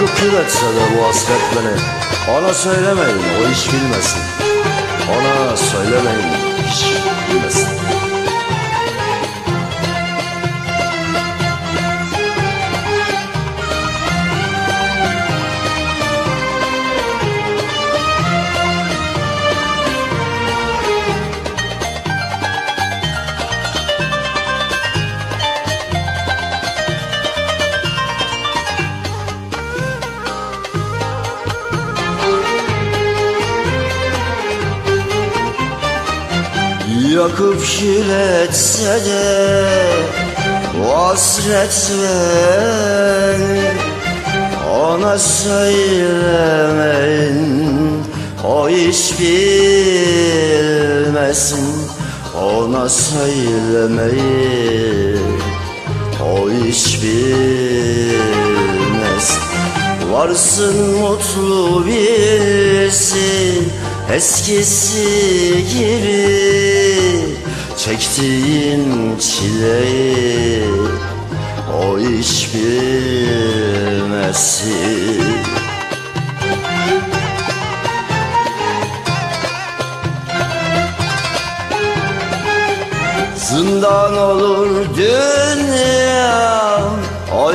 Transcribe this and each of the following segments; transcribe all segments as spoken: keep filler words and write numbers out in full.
kül etse de bu hasret beni, ona söylemeyin o hiç bilmesin. Ona söylemeyin hiç bilmesin. Yakıp kül etse de bu hasret beni, ona söylemeyin o hiç bilmesin. Ona söylemeyin o hiç bilmesin. Varsın mutlu bilsin eskisi gibi, çektiğin çileyi o hiç bilmesin. Zindan olur dünya o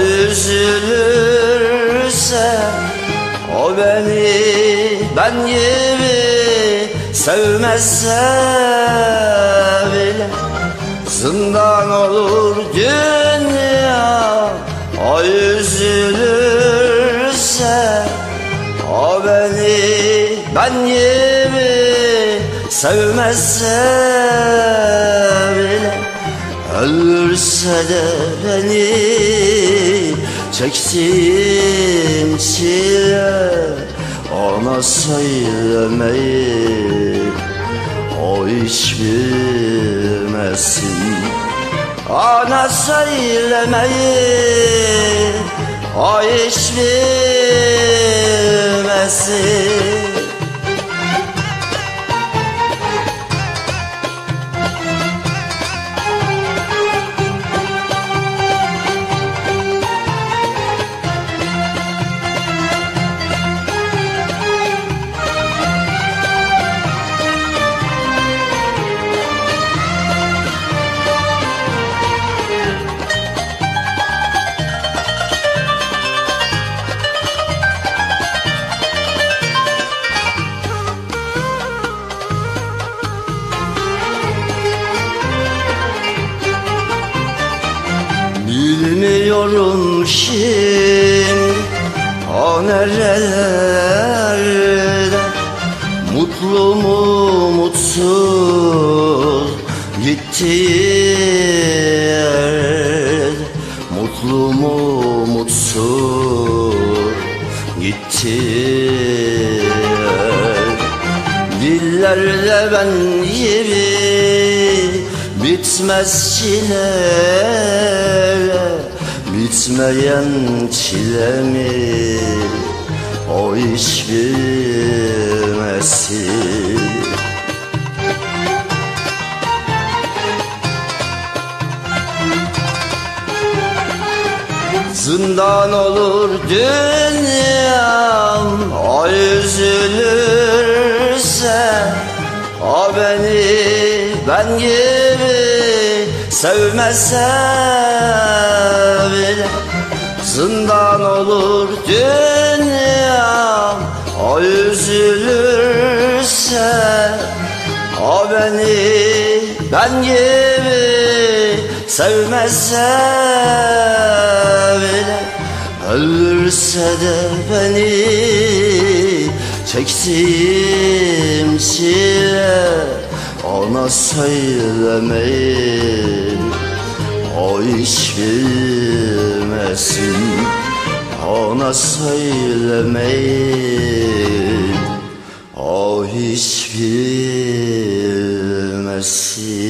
üzülürse, o beni ben gibi sevmezse bile. Zindan olur dünya o üzülürse, o beni ben gibi sevmezse bile. Ölürse de beni çektiğim çile ona söylemeyin o hiç bilmesin. Ona söylemeyin o hiç bilmesin. Bilmiyorum şimdi o nerelerde, mutlu mu mutsuz gittiği yerde. Mutlu mu mutsuz gittiği yerde. Dillerde ben gibi bitmez çile, bitmeyen çilemi o hiç bilmesin. Zindan olur dünyam o üzülürse, o beni ben gibi sevmezse bile. Zindan olur dünyam o üzülürse, o beni ben gibi sevmezse bile. Ölürse de beni çektiğim çile ona söylemeyin o hiç bilmesin. Ona söylemeyin o hiç bilmesin.